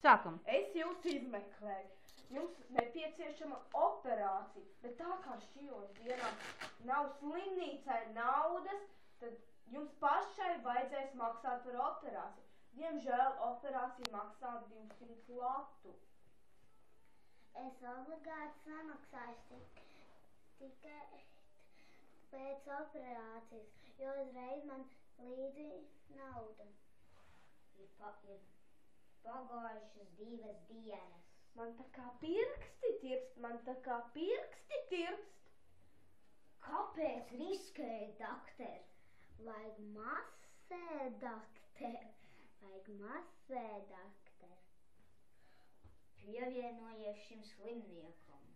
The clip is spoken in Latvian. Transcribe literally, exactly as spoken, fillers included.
Sākam. Es jūs izmeklēju. Jums nepieciešama operācija, bet tā kā šajos dienās nav slimnīcai naudas, tad jums pašai vajadzēs maksāt par operāciju. Diemžēl operācija maksā divsimt latu. Es obligāti samaksāšu tikai pēc operācijas, jo uzreiz man līdzi nauda. Ir, pa, ir pagājušas divas dienas. Man tā kā pirksti tirpst, man tā kā pirksti tirpst. Kāpēc riskēji, doktor? Vajag masē, doktor. Vajag masē, doktor. Pievienojies šim slimniekam.